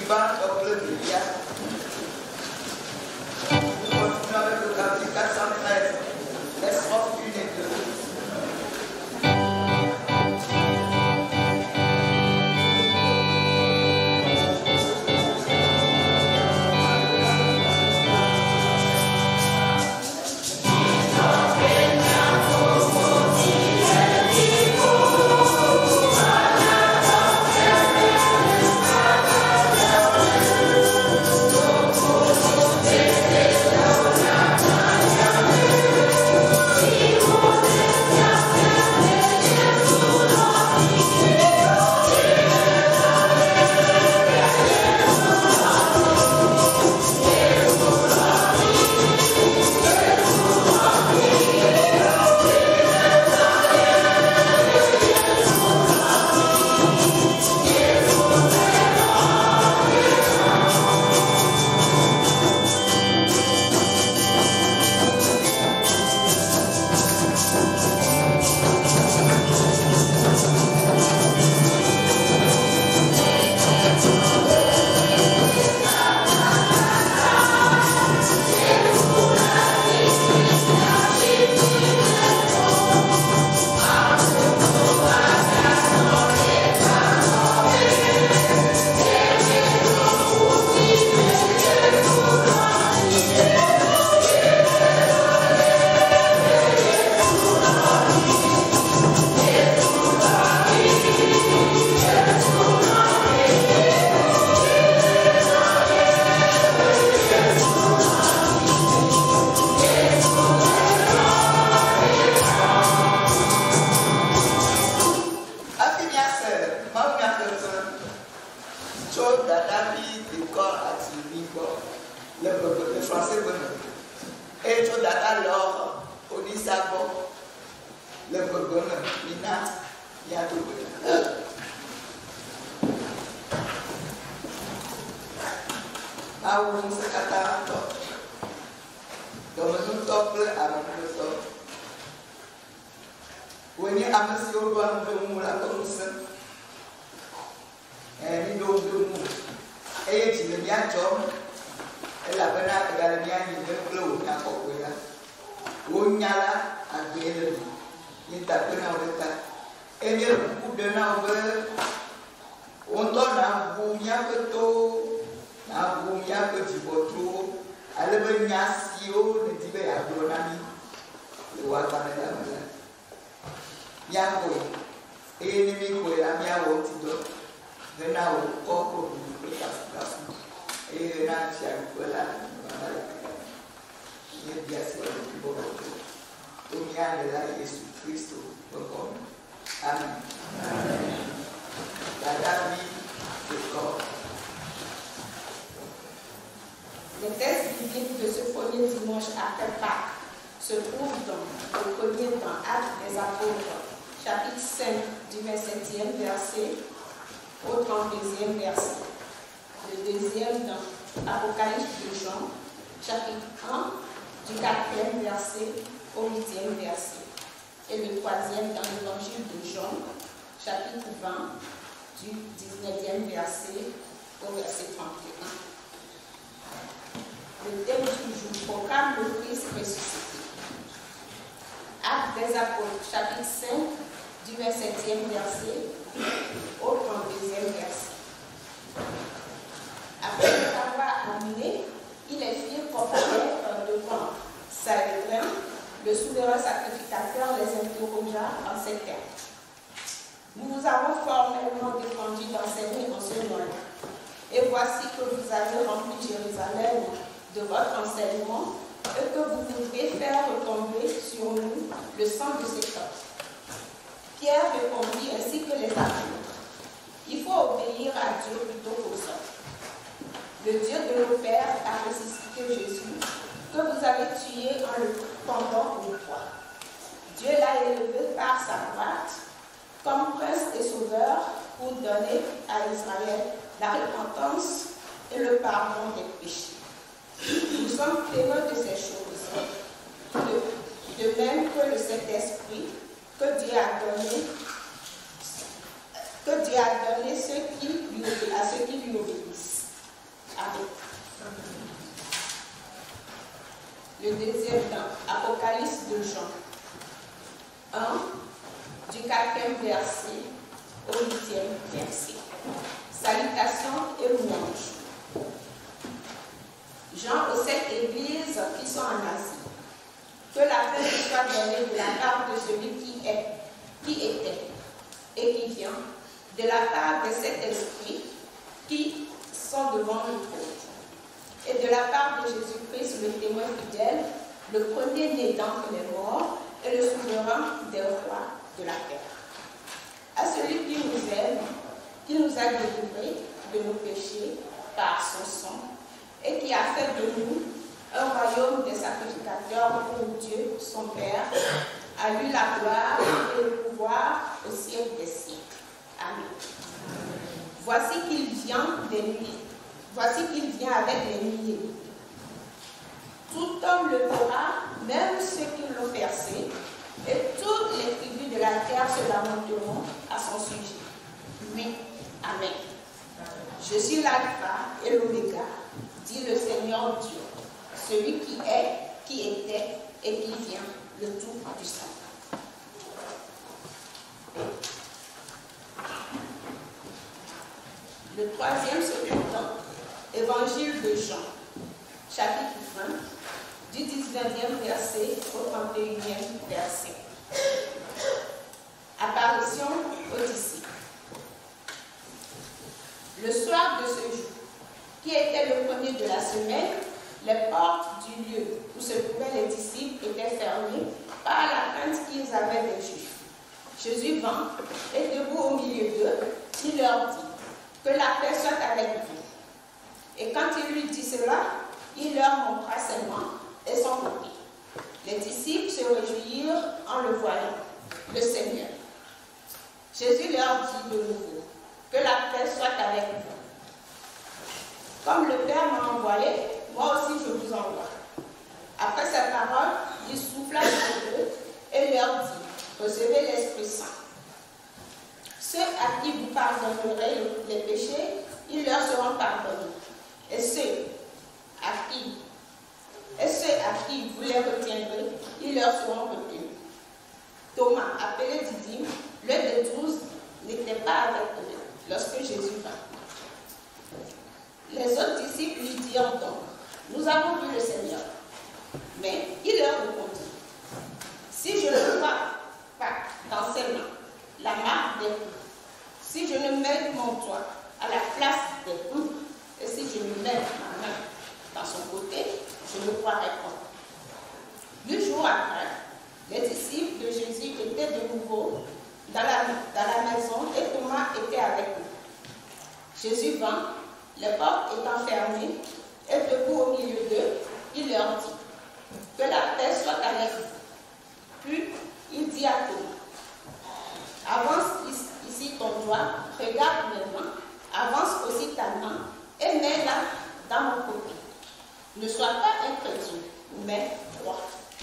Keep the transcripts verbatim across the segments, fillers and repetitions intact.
suivant, donc le Biblia. Nous continuons avec le chapitre quatre cent treize, les strophes une et deux. Que Dieu a donné ceux qui lui, à ceux qui lui obéissent. un, du quatrième verset au huitième verset. Salutations et louanges. Jean aux sept églises qui sont en Asie. Que la paix vous soit donnée de la part de celui qui est, qui était et qui vient, de la part des sept esprits qui sont devant le trône, et de la part de Jésus-Christ, le témoin fidèle, le premier-né d'entre les morts et le souverain des rois de la terre. À celui qui nous aime, qui nous a délivrés de nos péchés par son sang, et qui a fait de nous un royaume des sacrificateurs pour Dieu, son Père, à lui la gloire et le pouvoir au siècle des siècles. Amen. Voici qu'il vient des nuits. Voici qu'il vient avec les nuées. Tout homme le verra, même ceux qui l'ont percé, et toutes les tribus de la terre se lamenteront à son sujet. Oui, Amen. Je suis l'alpha et l'oméga, dit le Seigneur Dieu, celui qui est, qui était et qui vient, le Tout-Puissant. Le troisième cependant, Évangile de Jean, chapitre vingt, du dix-neuvième verset au trente et unième verset. Apparition aux disciples. Le soir de ce jour, qui était le premier de la semaine, les portes du lieu où se trouvaient les disciples étaient fermées par la crainte qu'ils avaient des Juifs. Jésus vint et debout au milieu d'eux, il leur dit que la paix soit avec vous. Et quand il lui dit cela, il leur montra ses mains et son côté. Les disciples se réjouirent en le voyant, le Seigneur. Jésus leur dit de nouveau que la paix soit avec vous. Comme le Père m'a envoyé, moi aussi je vous envoie. Après ces paroles, il souffla sur eux et leur dit, recevez l'Esprit Saint. Ceux à qui vous pardonnerez les péchés, ils leur seront pardonnés. Et ceux à qui, et ceux à qui vous les retiendrez, ils leur seront retenus. Thomas, appelé Didyme, le des douze, n'était pas avec eux lorsque Jésus vint. Les autres disciples lui dirent donc, nous avons vu le Seigneur. Mais il leur répondit, si je ne vois pas dans ses mains la marque des coups, si je ne mets mon doigt à la place des coups, et si je ne mets ma main dans son côté, je ne croirai pas. Deux jours après, les disciples de Jésus étaient de nouveau dans la, dans la maison et Thomas était avec eux. Jésus vint, les portes étant fermées, et debout au milieu d'eux, il leur dit, que la paix soit avec vous. Puis il dit à Thomas, avance ici ton doigt, regarde mes mains, avance aussi ta main et mets-la dans mon côté. Ne sois pas incrédule, mais crois.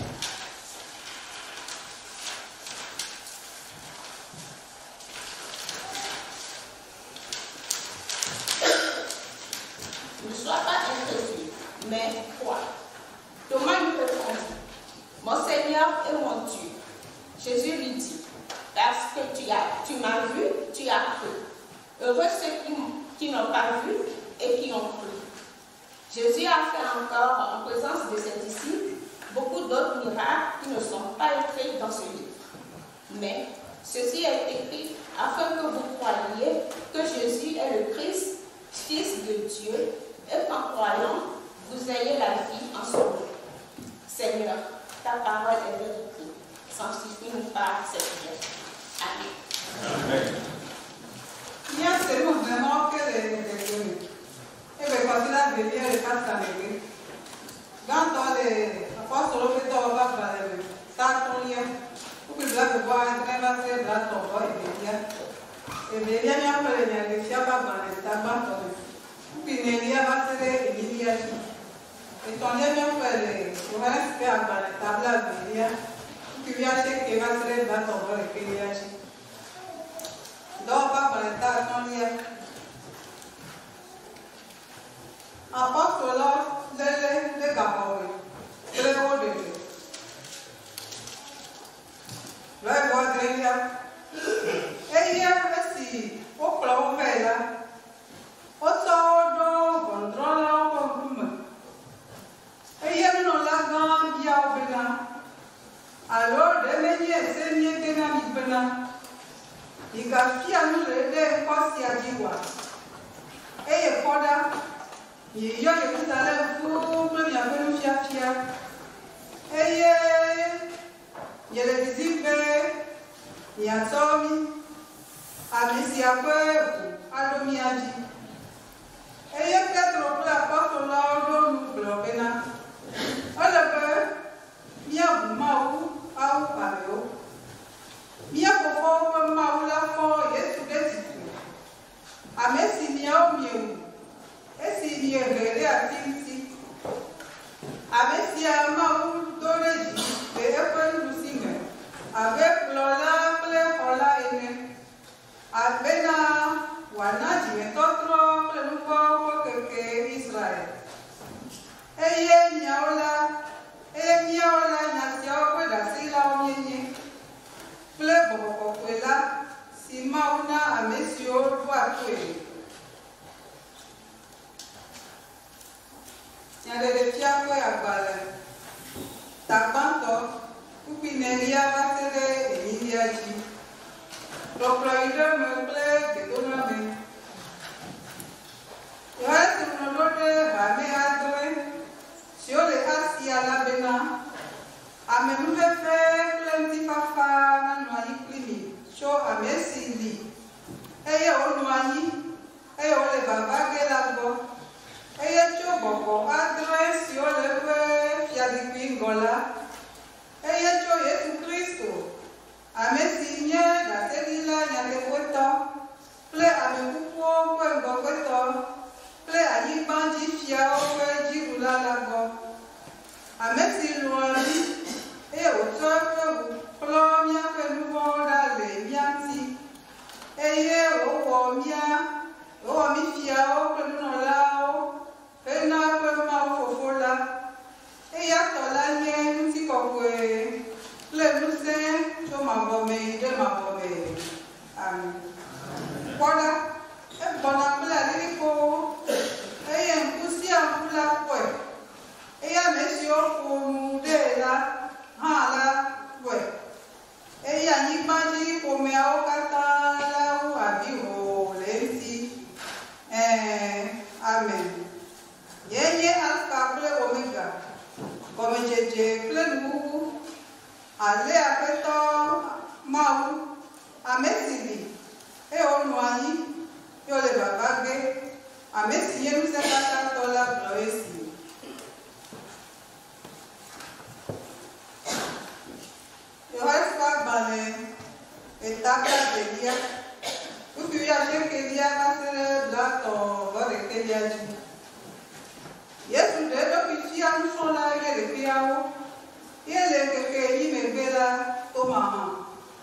Ne sois pas incrédule, mais crois. Thomas lui répondit, mon Seigneur et mon Dieu. Jésus lui dit, parce que tu as, tu m'as vu, tu as cru. Heureux ceux qui, qui n'ont pas vu et qui ont cru. Jésus a fait encore, en présence de ses disciples, beaucoup d'autres miracles qui ne sont pas écrits dans ce livre. Mais ceci est écrit afin que vous croyiez que Jésus est le Christ, Fils de Dieu, et qu'en croyant, vous ayez la vie en son nom. Seigneur, ta parole est vérité. Sanctifie-nous par cette vie. Amen. Amen. Bien, c'est nous vraiment que les les et bien, quand il a venu, il passe à l'église. Quand on les apôtres le fait, on va faire le ça, on y est. Pour que là, je vois un train va faire là, on va et bien. Et bien, il y a un peu de négociation dans les tabacs. Puis, il y a un peu de négociation. Et ton lien même fait le reste à la table à venir. Puis, il y a un chèque qui va se faire là, on va et puis il y a un chèque. Donc, pas pour le tas, on y est. Apôtre là, le le Gabon, le haut de Dieu. Le enye esenye kena mipena. Ikafia nulede kosi ajiwa. Eye koda. Yiyo Yerusalem fu premier penu fia fia. Eye yele dizibe yatomi. Amesi akwe adomi aji. Eye Petro ple apostol la odo nublopena. Olebe mia bumau au pareo. Mia kofo mau la fo Yesu desiku. Amesi miao mieu. Esi miegele atinsi. Amesi mau doreji e epen lusime. Ave plola ple hola ene. Abena wanaji metotro ple nuko keke Israel. Eye miaola, eye miaola nyasiao kwe da sila onyenye. Ple boko kwela, si mauna amesio dwa kwe. Nyadede fia kwe agbale. Tabanto, kupinelia vasere emilia ji. Dokloide me ple gedona me. Yohasi mnolode rame adre. Si on les assis à la bena, à même fait plenty papa nan noyi plimi, so à messi li. Eye o noyi, eye o le baba gelago, eye cho boko adre si o le fe fiadi pingola, eye cho Yesu Kristo, à messi nye da selila nyate kweta, ple a me kupo kwe ngokweta. Ple a yi banji fia owe jirula lago. Amesi luani, e o tope plo mia pe nuvo da le mianti. E ye o wo mia, o wo mi fia o pe nuno lao, e na pe ma o fofola. E ya tola nye nti kokwe, ple nuse, cho ma bome, de ma bome. Amen. Kwada, e bona ple a liliko. Eye nkusi ampula kwe. Eye mesi okunu de la hala kwe. Eye anyimaji kome aokata la u abiho lenti. Eh, amen. Yenye alka ple omega. Kome jeje ple nugu. Ale apeto mau. Amesili. E onu anyi. Yole babage. Amesi yenu se kata tola bloesi. Yohai spa bane etapa delia. Uku ya sheke dia kasere blato vore kelia ji. Yesu de do kichi anu sola yele kiao. Yele keke ime bela toma.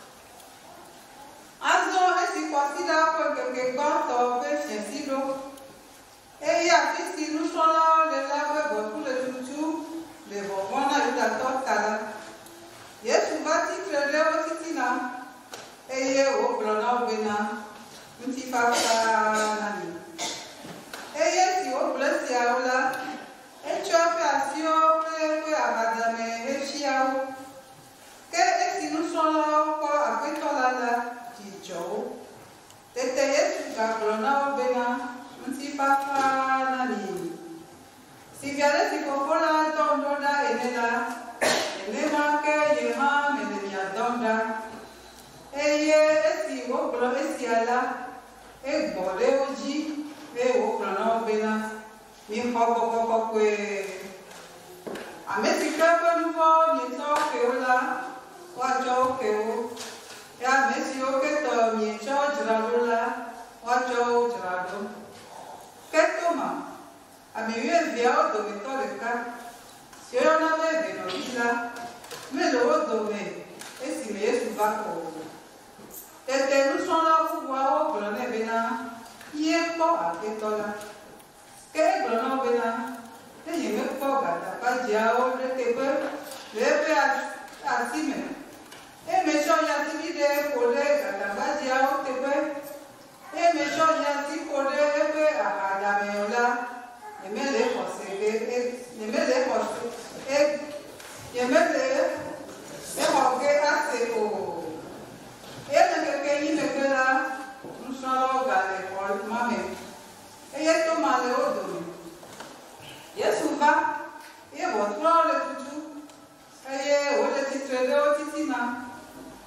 Azo esi kwasida kwa keke kwanto pe shensido. Et il y a ici, nous sommes là, les labeurs, pour le toutou, les bonbons, les tatons, tala. Yesu bati trele o titina. Et il y a au blanc, bena, un petit papa, nani. Et il y a si au bleu, si à oula. Et tu as fait assis au bleu, oui, à madame, et chiao. Et si nous sommes là, encore, après toi là, là, dit Joe. Tete Yesu, blanc, bena. Nti papa nani. Si viale si popola dondoda enela. Enema ke yema menenia donda. Eye esi woklo esi ala. E bode oji. E woklo na obena. Mi koko koko kwe. Amesi kwe nuvo mi to ke ola. Wajo ke o. Ya mesi oke to mi cho jiradola. Wajo jirado. Ketoma, a mi vie via dove tole ca. Si io non avevo no villa, me lo dove e si me su bacco. E te non sono fu guao blone bena. Ie po a ketola. Ke blone bena. E ye me po gata pa jiao de te pe. Le pe a sime. E me so ya si de pole gata pa jiao te pe. E me so ya si pole e pe a la meola. E me le kose e e me le kose e ye me le e ho ke a se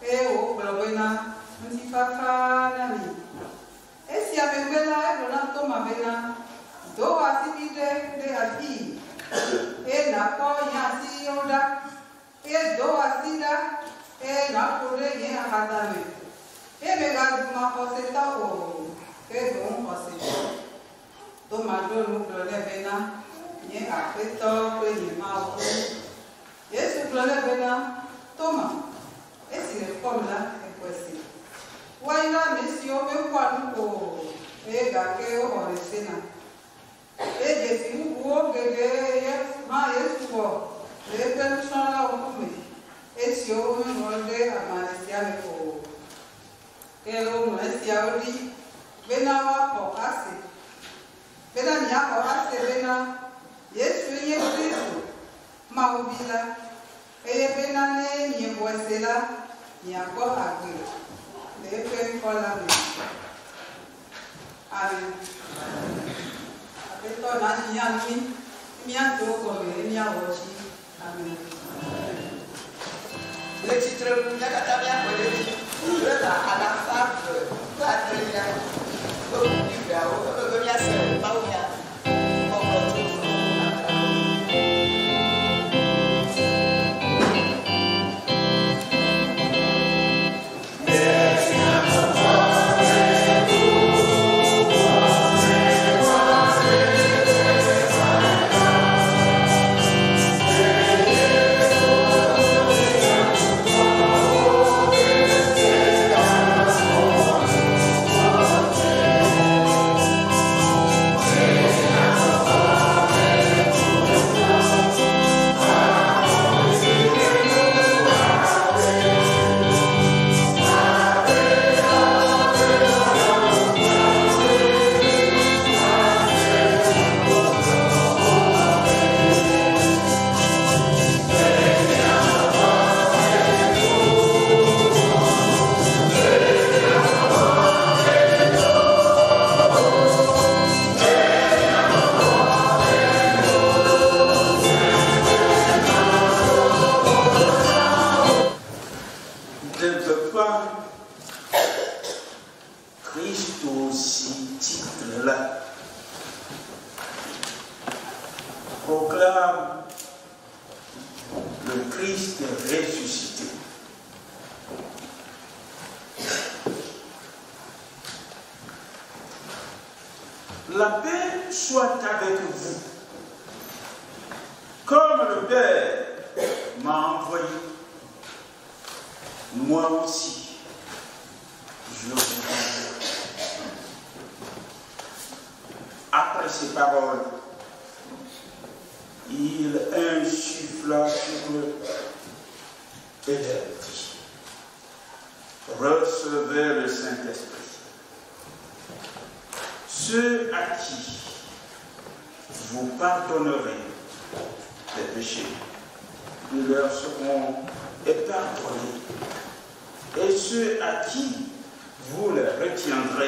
e o bena ntifaka nani esi amebela e na toma bena do asibide de ati e na ko ya si oda e do asida e na kore ye akatame e mega duma oseta o e bon oseta do mado no glole bena ye apeto ko ye ma o yesu glole bena toma esi le komla e kwesi waina nesi o me kwanu ko e ga ke o horesena e je si wo gege ye ma yesu ko le pelu sala o kume esi o me molde amanesia me ko ke o mo esi a odi bena wa ko ase bena nya ko ase bena yesu ye kristo ma ubila e bena ne ni boesela ni akọ agbe le pe kola mi amen abeto na ni ami mi ato ko me ni awochi amen Le titre Nyakata bien collé, là à la fin de la dernière, au niveau de la scène, pas où il y a proclame le Christ ressuscité. La paix soit avec vous. Comme le Père m'a envoyé, moi aussi, je vous envoie. Après ces paroles, il insuffla sur eux et leur dit: recevez le Saint-Esprit. Ceux à qui vous pardonnerez les péchés, ils leur seront pardonnés. Et ceux à qui vous les retiendrez,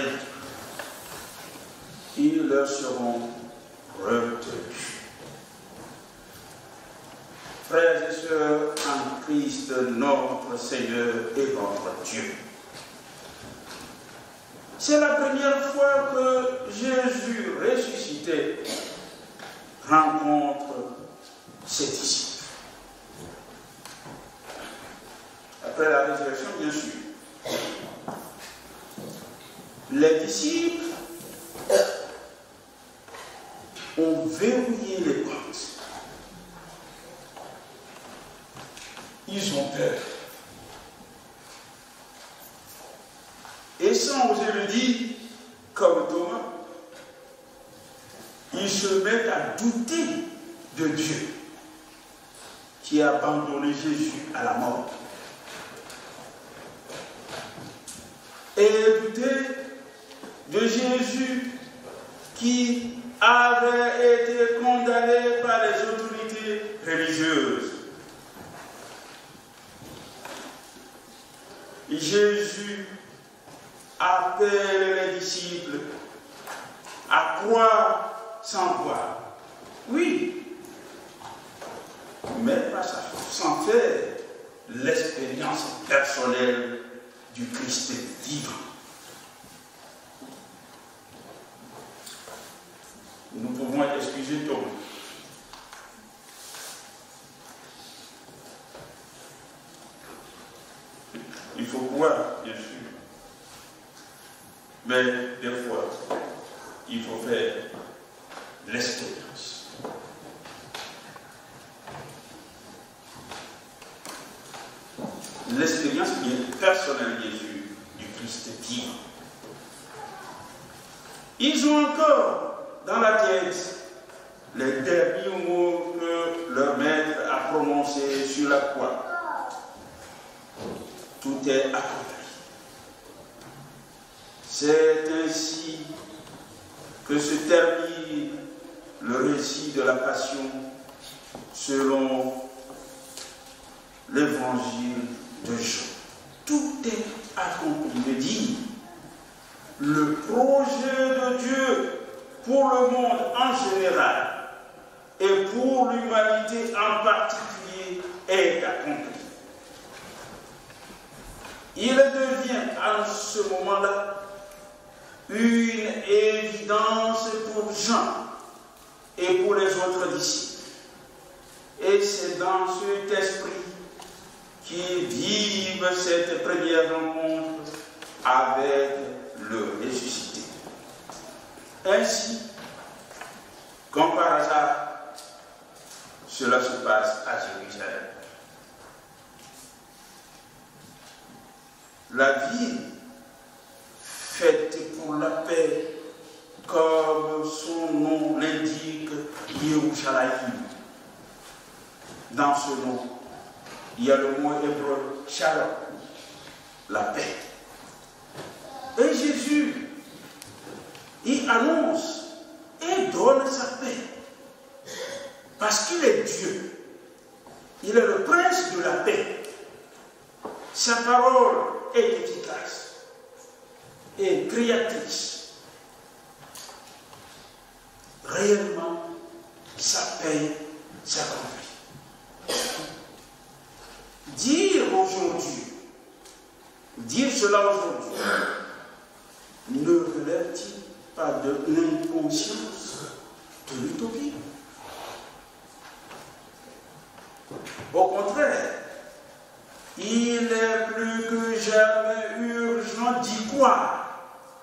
ils leur seront retenus. Frères et sœurs en Christ, notre Seigneur et notre Dieu, c'est la première fois que Jésus ressuscité rencontre ses disciples. Après la résurrection, bien sûr, les disciples ont verrouillé les portes. Ils ont peur. Et sans oser le dire, comme Thomas, ils se mettent à douter de Dieu qui a abandonné Jésus à la mort. Et douter de Jésus qui avait été condamné par les autorités religieuses. Jésus appelle les disciples à croire sans voir. Oui, mais pas sans faire l'expérience personnelle du Christ vivant. Nous pouvons être excusés tôt. Il faut croire, bien sûr. Mais des fois, il faut faire l'expérience. L'expérience bien personnelle, bien sûr, du Christ vivant. Ils ont encore dans la tête les derniers mots que leur maître a prononcés sur la croix. Tout est accompli. C'est ainsi que se termine le récit de la Passion selon l'évangile de Jean. Tout est accompli. De dire, le projet de Dieu pour le monde en général et pour l'humanité en particulier est accompli. Il devient à ce moment-là une évidence pour Jean et pour les autres disciples. Et c'est dans cet esprit qu'ils vivent cette première rencontre avec le ressuscité. Ainsi, comme par hasard, cela se passe à Jérusalem. La ville faite pour la paix, comme son nom l'indique, Yerushalayim. Dans ce nom, il y a le mot hébreu Shalom, la paix. Et Jésus, il annonce et donne sa paix. Parce qu'il est Dieu. Il est le prince de la paix. Sa parole est efficace et créatrice. Réellement, sa paix s'accomplit. Dire aujourd'hui, dire cela aujourd'hui, ne relève-t-il pas de l'inconscience de l'utopie? Au contraire, il est plus que jamais urgent d'y croire.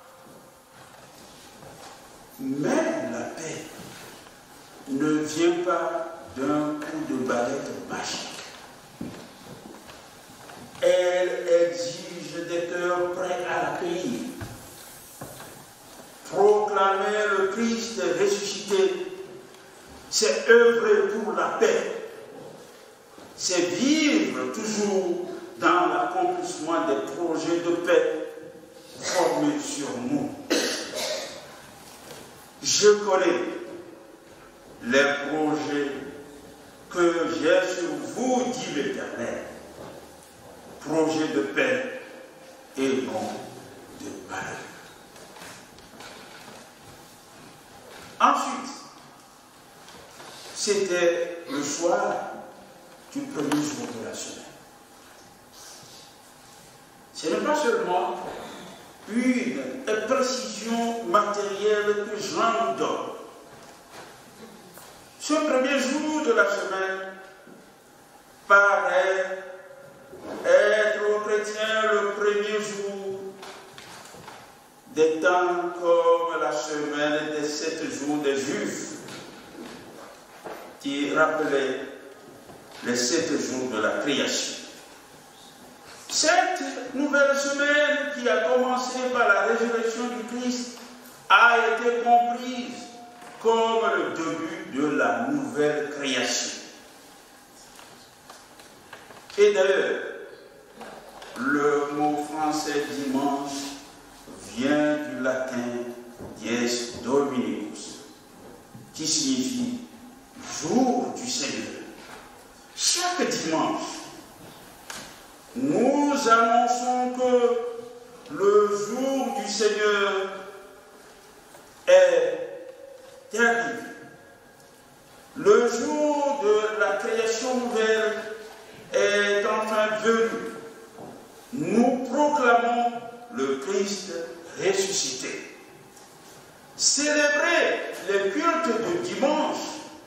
Mais la paix ne vient pas d'un coup de baguette magique. Elle exige des cœurs prêts à l'accueillir. Proclamer le Christ ressuscité, c'est œuvrer pour la paix. C'est vivre toujours dans l'accomplissement des projets de paix formés sur nous. Je connais les projets que j'ai sur vous, dit l'Éternel. Projets de paix et non de malheur. Ensuite, c'était le soir du premier jour de la semaine. Ce n'est pas seulement une précision matérielle que Jean nous donne. Ce premier jour de la semaine paraît être aux chrétiens le premier jour des temps comme la semaine des sept jours des Juifs qui rappelait les sept jours de la création. Cette nouvelle semaine qui a commencé par la résurrection du Christ a été comprise comme le début de la nouvelle création. Et d'ailleurs, le mot français dimanche vient du latin dies Dominicus, qui signifie jour du Seigneur. Chaque dimanche, nous annonçons que le jour du Seigneur est arrivé. Le jour de la création nouvelle est enfin venue, nous proclamons le Christ ressuscité. Célébrer les cultes de dimanche,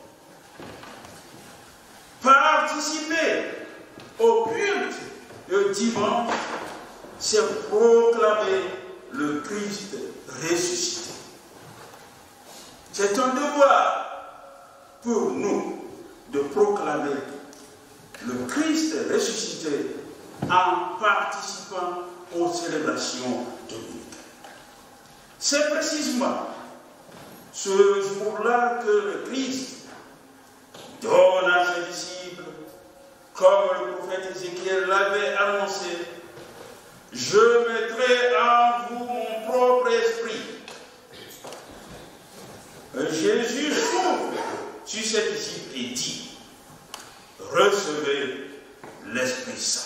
participer au culte de dimanche, c'est proclamer le Christ ressuscité. C'est un devoir pour nous de proclamer le Christ ressuscité en participant aux célébrations dominicaines. C'est précisément ce jour-là que le Christ donne à ses disciples, comme le prophète Ézéchiel l'avait annoncé, « Je mettrai en vous mon propre esprit. » Jésus s'ouvre sur ses disciples et dit, « Recevez l'Esprit Saint. »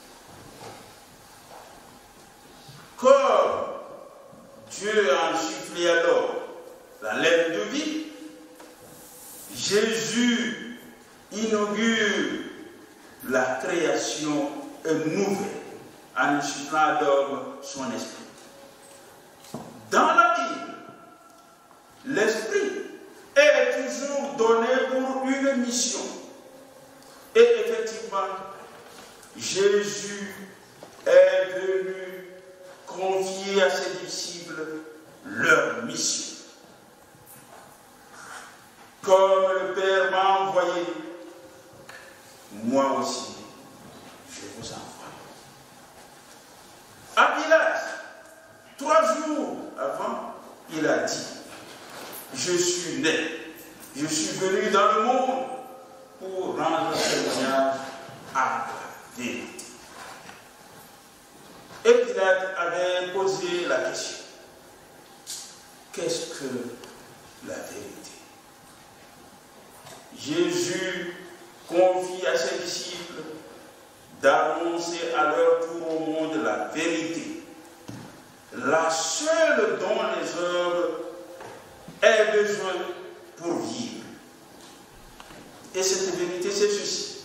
Comme Dieu a insufflé alors la laine de vie, Jésus inaugure la création nouvelle en insufflant à l'homme son esprit. Dans la Bible, l'esprit est toujours donné pour une mission. Et effectivement, Jésus est venu confier à ses disciples leur mission. Comme le Père m'a envoyé, moi aussi, je vous envoie. À Pilate, trois jours avant, il a dit, je suis né, je suis venu dans le monde pour rendre témoignage à la vérité. Et Pilate avait posé la question, qu'est-ce que la vérité? Jésus confie à ses disciples d'annoncer à leur tour au monde la vérité, la seule dont les hommes aient besoin pour vivre. Et cette vérité, c'est ceci.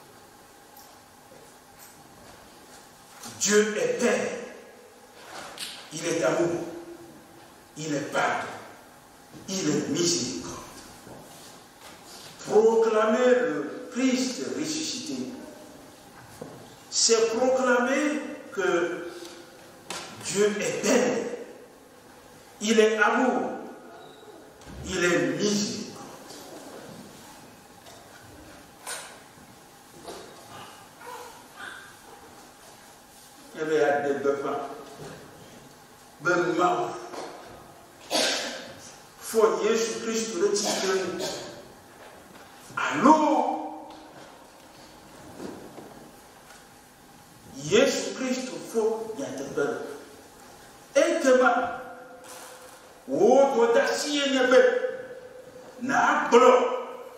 Dieu est Père, il est amour, il est pardon, il est miséricorde. Proclamer le Christ ressuscité, c'est proclamer que Dieu est Père, il est amour, il est miséricorde. Il y avait des bœufs, ben mal, faut Jésus-Christ le titre. Alors, Jésus-Christ faut y être. Et que ma, ou d'audacie et nebe, n'a blanc.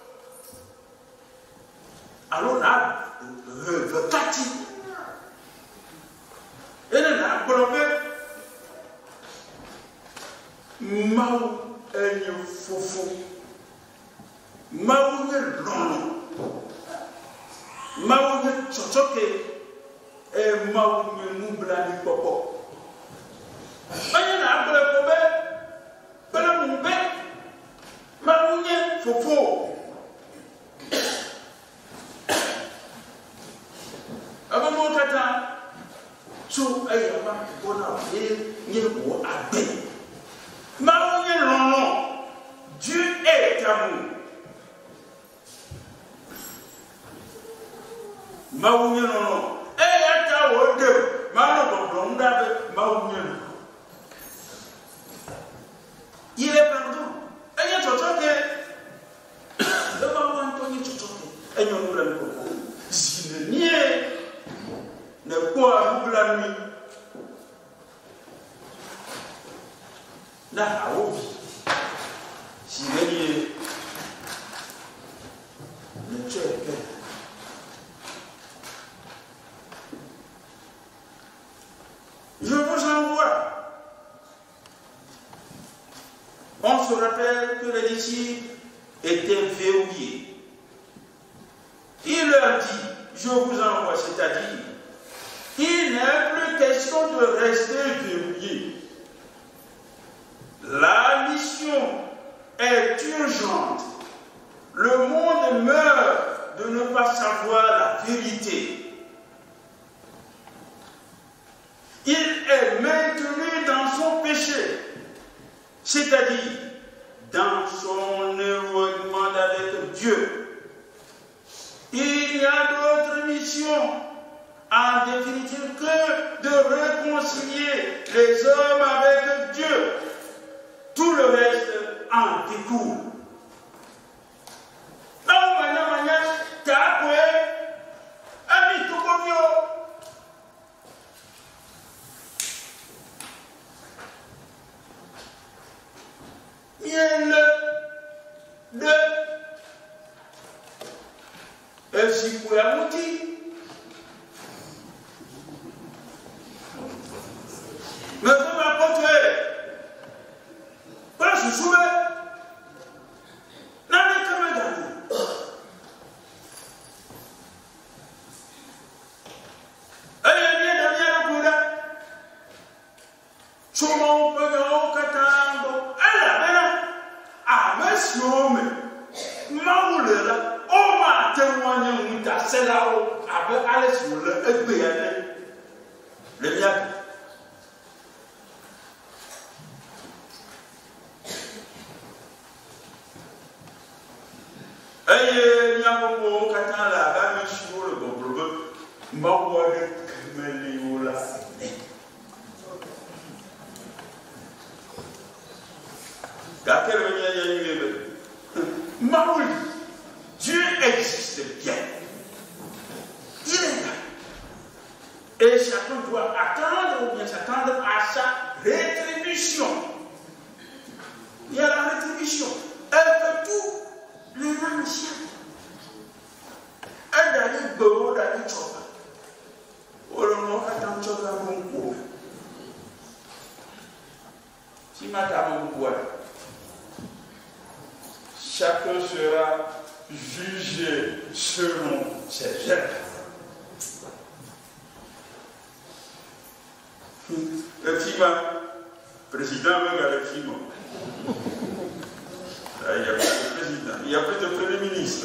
Alors là, le kati, et n'a blanc, mau et foufou. Maouye lono, maouye tchochoke, et maouye noublani popo. Aïe na abele kobe, bele moube, maouye fofo. Avant mon tata, chou aïe ama bona ve, nye ou abe. Maouye lono, Dieu est amour. Maouye non, eh yata wode, malo bon d'abe maouye. Il est pardon. Eh yata chochoke. Le maouye Antonio chochoke. Eh yon nous l'avons beaucoup. Si le nier ne quoi nous l'avons. Na haovi. Si le nier ne tue pas. Je vous envoie. On se rappelle que les disciples étaient verrouillés. Il leur dit, je vous envoie, c'est-à-dire, il n'est plus question de rester verrouillé. La mission est urgente. Le monde meurt de ne pas savoir la vérité. Il est maintenu dans son péché, c'est-à-dire dans son éloignement avec Dieu. Il y a d'autres missions, en définitive, que de réconcilier les hommes avec Dieu. Tout le reste en découle. Non, maintenant, maintenant, t'as quoi? Ami, tout comme yo. Il de et si vous avez mouti, mais vous m'apportez, voilà, je suis souverain. Non, mais comment gagner? Elle vient de bien le coup là. Souvent, on peut y avoir un elle a bien. Ah, monsieur, mais, maoule là. On m'a témoigné que c'est là où avec Alex le E B N le mien. Et il y a un moment quand on a la mission le bon problème, ma voix de Caméléo là. Quand elle vient, il y a une maoule. Dieu existe bien. Il est là. Et chacun doit attendre ou bien s'attendre à sa rétribution. Il y a la rétribution. Elle fait tout les anciens. Elle d'aller beau d'aller choper. Oh le nom attend choper mon coup. Si madame vous voit, chacun sera jugé selon ses œuvres. Le petit président me regarde le petit il n'y a plus de président, il n'y a plus de premier ministre,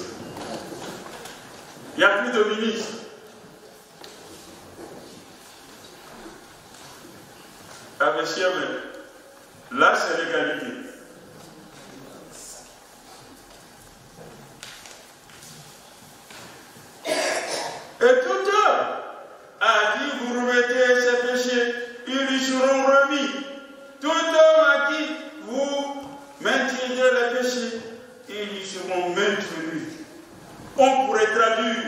il n'y a plus de ministre. Ah, monsieur, là c'est l'égalité. Et tout homme à qui vous remettez ses péchés, ils lui seront remis. Tout homme à qui vous maintiendrez les péchés, ils lui seront maintenus. On pourrait traduire.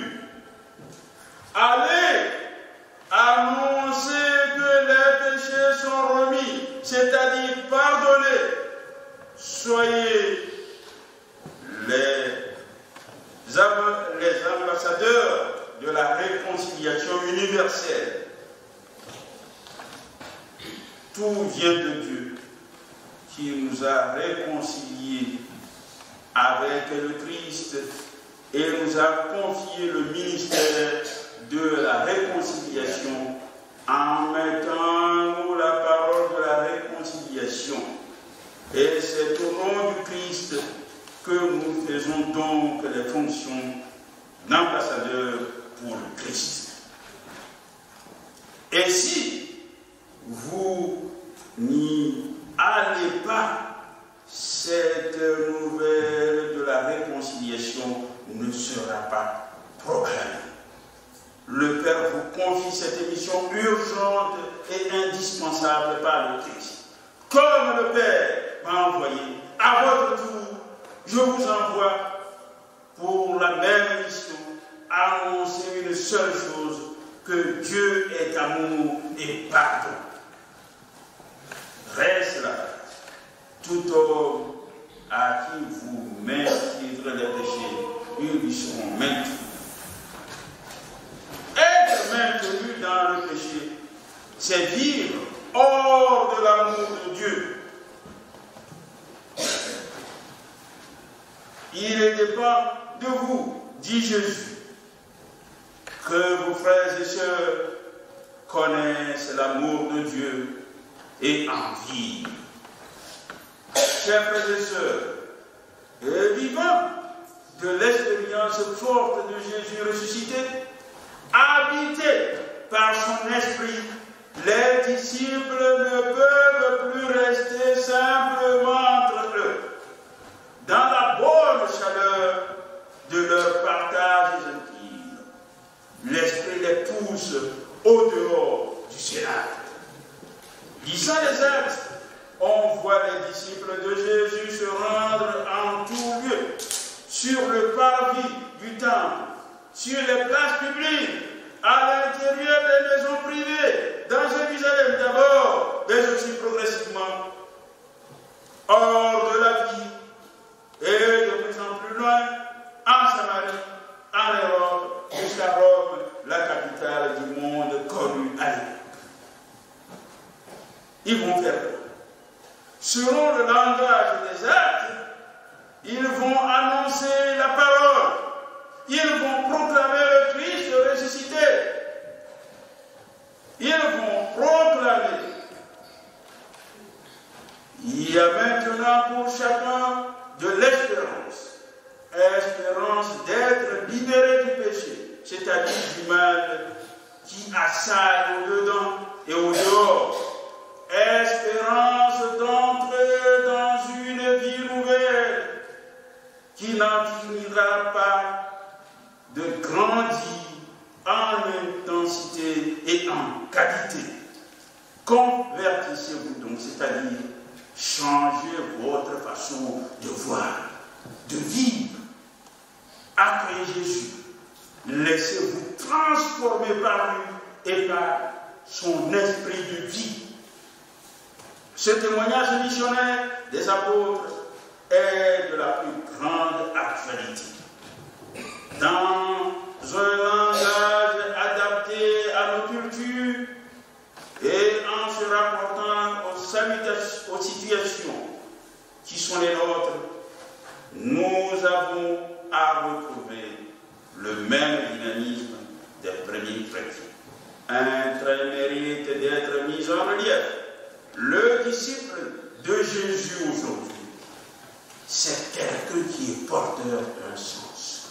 Allez annoncer que les péchés sont remis, c'est-à-dire pardonnés. Soyez les, les ambassadeurs de la réconciliation universelle. Tout vient de Dieu qui nous a réconciliés avec le Christ et nous a confié le ministère de la réconciliation en mettant nous la parole de la réconciliation. Et c'est au nom du Christ que nous faisons donc les fonctions d'ambassadeurs pour le Christ. Et si vous n'y allez pas, cette nouvelle de la réconciliation ne sera pas proclamée. Le Père vous confie cette mission urgente et indispensable par le Christ. Comme le Père m'a envoyé, à votre tour, je vous envoie pour la même mission, annoncer une seule chose, que Dieu est amour et pardon. Reste là, tout homme à qui vous maintiendrez les péchés, ils lui seront maintenus. Être maintenu dans le péché, c'est vivre hors de l'amour de Dieu. Il dépend de vous, dit Jésus. que vos frères et sœurs connaissent l'amour de Dieu et en vivent. Chers frères et sœurs, et vivant de l'expérience forte de Jésus ressuscité, habité par son esprit, les disciples ne peuvent plus rester simplement entre eux, dans la bonne chaleur de leur partage intime. L'esprit les pousse au dehors du cénacle. Lisant les actes, on voit les disciples de Jésus se rendre en tout lieu, sur le parvis du temple, sur les places publiques, à l'intérieur des maisons privées, dans Jérusalem d'abord, mais aussi progressivement hors de la ville, et de plus en plus loin, en Samarie, en Europe, jusqu'à Rome, la capitale du monde connu à l'époque. Ils vont faire quoi? Selon le langage des actes, ils vont annoncer la parole. Ils vont proclamer le Christ ressuscité. Ils vont proclamer. Il y a maintenant pour chacun de l'espérance. Espérance d'être libéré du péché, c'est-à-dire du mal qui assaille au-dedans et au dehors. Espérance d'entrer dans une vie nouvelle qui n'en finira pas de grandir en intensité et en qualité. Convertissez-vous donc, c'est-à-dire changez votre façon de voir, de vivre. Accueillez Jésus. Laissez-vous transformer par lui et par son esprit de vie. Ce témoignage missionnaire des apôtres est de la plus grande actualité. Dans un langage adapté à nos cultures et en se rapportant aux, aux situations qui sont les nôtres, nous avons à retrouver le même dynamisme des premiers chrétiens. Un trait mérite d'être mis en relief. Le disciple de Jésus aujourd'hui, c'est quelqu'un qui est porteur d'un sens,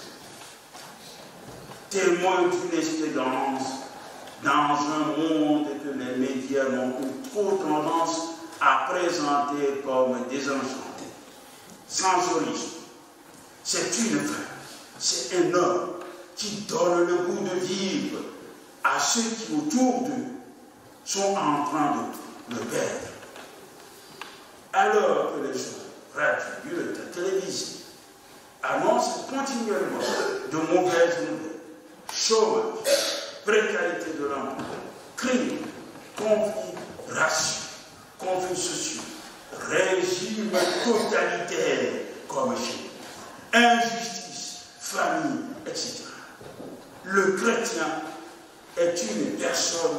témoin d'une espérance dans un monde que les médias n'ont eu trop tendance à présenter comme désenchanté, sans horizon. C'est une femme, c'est un homme qui donne le goût de vivre à ceux qui autour d'eux sont en train de le perdre. Alors que les gens, radio, bulletins, télévision, annoncent continuellement de mauvaises nouvelles, chômage, précarité de l'emploi, crimes, conflits raciaux, conflits sociaux, régime totalitaire comme chez nous, injustice, famine, et cetera. Le chrétien est une personne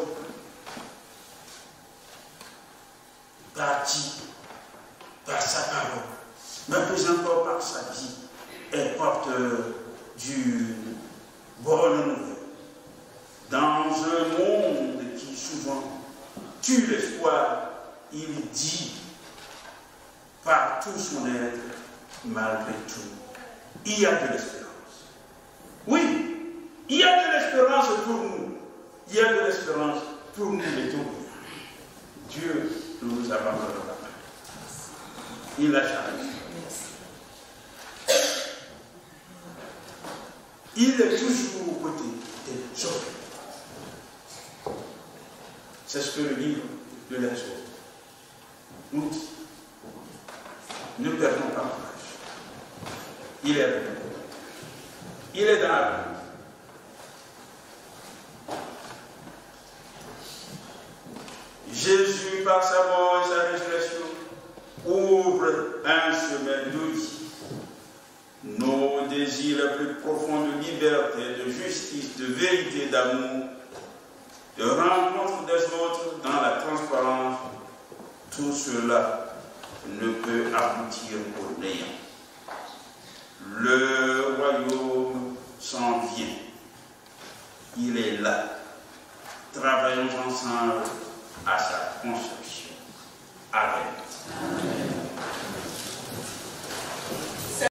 bâtie par sa parole, mais plus encore par sa vie, est porteur du bonne nouvelle. Dans un monde qui souvent tue l'espoir, il dit par tout son être, malgré tout, il y a de l'espérance. Oui, il y a de l'espérance pour nous. Il y a de l'espérance pour nous les tout. Dieu ne nous abandonnera pas. Il l'a jamais. Il est toujours aux côtés des sauvés. C'est ce que le livre de l'Exode nous dit. Ne perdons pas courage. Il est avec nous. Il est dans la vie. Jésus, par sa mort et sa résurrection, ouvre un chemin de vie. Nos désirs les plus profonds de liberté, de justice, de vérité, d'amour, de rencontre des autres dans la transparence, tout cela ne peut aboutir au néant. Le royaume s'en vient. Il là. Travaillons ensemble à sa conception. Amen.